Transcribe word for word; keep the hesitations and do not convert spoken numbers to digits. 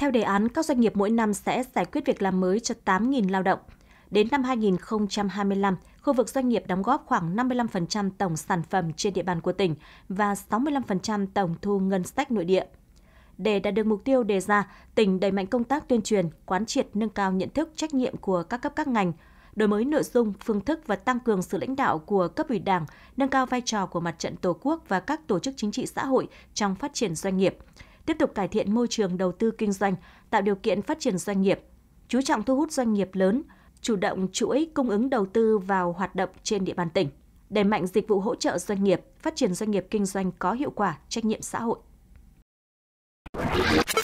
Theo đề án, các doanh nghiệp mỗi năm sẽ giải quyết việc làm mới cho tám nghìn lao động. Đến năm hai nghìn không trăm hai mươi lăm, khu vực doanh nghiệp đóng góp khoảng năm mươi lăm phần trăm tổng sản phẩm trên địa bàn của tỉnh và sáu mươi lăm phần trăm tổng thu ngân sách nội địa. Để đạt được mục tiêu đề ra, tỉnh đẩy mạnh công tác tuyên truyền, quán triệt nâng cao nhận thức trách nhiệm của các cấp các ngành, đổi mới nội dung, phương thức và tăng cường sự lãnh đạo của cấp ủy Đảng, nâng cao vai trò của Mặt trận Tổ quốc và các tổ chức chính trị xã hội trong phát triển doanh nghiệp, tiếp tục cải thiện môi trường đầu tư kinh doanh, tạo điều kiện phát triển doanh nghiệp, chú trọng thu hút doanh nghiệp lớn, chủ động chuỗi cung ứng đầu tư vào hoạt động trên địa bàn tỉnh, đẩy mạnh dịch vụ hỗ trợ doanh nghiệp, phát triển doanh nghiệp kinh doanh có hiệu quả, trách nhiệm xã hội.